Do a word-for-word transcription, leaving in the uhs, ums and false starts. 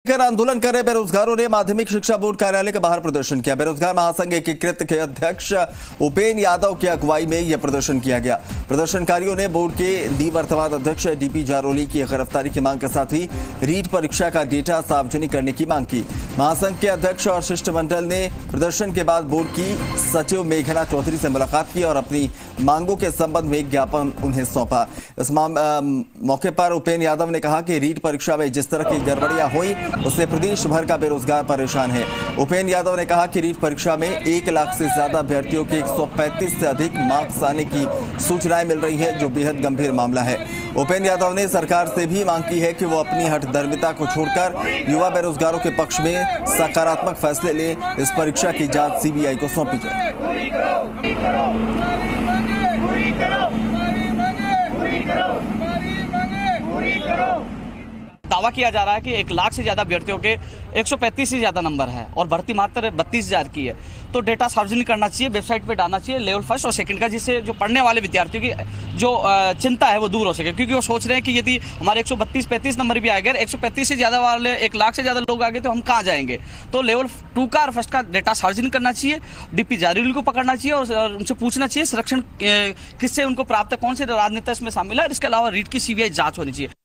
कर आंदोलन कर रहे बेरोजगारों ने माध्यमिक शिक्षा बोर्ड कार्यालय के बाहर प्रदर्शन किया। बेरोजगार महासंघ एकीकृत के अध्यक्ष उपेन यादव की अगुवाई में यह प्रदर्शन किया गया। प्रदर्शनकारियों ने बोर्ड के निवर्तमान अध्यक्ष डीपी जारोली की गिरफ्तारी की मांग के साथ ही रीट परीक्षा का डेटा सार्वजनिक करने की मांग की। महासंघ के अध्यक्ष और शिष्टमंडल ने प्रदर्शन के बाद बोर्ड की सचिव मेघना चौधरी से मुलाकात की और अपनी मांगों के संबंध में ज्ञापन उन्हें सौंपा। इस मौके पर उपेन यादव ने कहा कि रीट परीक्षा में जिस तरह की गड़बड़ियां हुई उससे प्रदेश भर का बेरोजगार परेशान है। उपेन यादव ने कहा कि रीट परीक्षा में एक लाख से ज्यादा अभ्यर्थियों के एक सौ पैंतीस से अधिक मार्क्स आने की सूचनाएं मिल रही है, जो बेहद गंभीर मामला है। उपेन यादव ने सरकार से भी मांग की है कि वो अपनी हठधर्मिता को छोड़कर युवा बेरोजगारों के पक्ष में सकारात्मक फैसले ले। इस परीक्षा की जांच सीबीआई को सौंपी जाए। दावा किया जा रहा है कि एक लाख से ज्यादा अभ्यर्थियों के एक सौ पैंतीस से ज्यादा नंबर है और भर्ती मात्र बत्तीस हजार की है। तो डेटा सार्वजनिक करना चाहिए, वेबसाइट पे डालना चाहिए लेवल फर्स्ट और सेकंड का, जिससे जो पढ़ने वाले विद्यार्थियों की जो चिंता है वो दूर हो सके। क्योंकि वो सोच रहे हैं कि यदि हमारे एक सौ बत्तीस पैंतीस नंबर भी आ गए, एक सौ पैंतीस से ज्यादा वाले एक लाख से ज्यादा लोग आ गए तो हम कहाँ जाएंगे। तो लेवल टू का और फर्स्ट का डेटा सार्वजनिक करना चाहिए, डीपी जारोली को पकड़ना चाहिए और उनसे पूछना चाहिए संरक्षण किससे उनको प्राप्त है, कौन से राजनेता इसमें शामिल है। इसके अलावा रीट की सीबीआई जांच होनी चाहिए।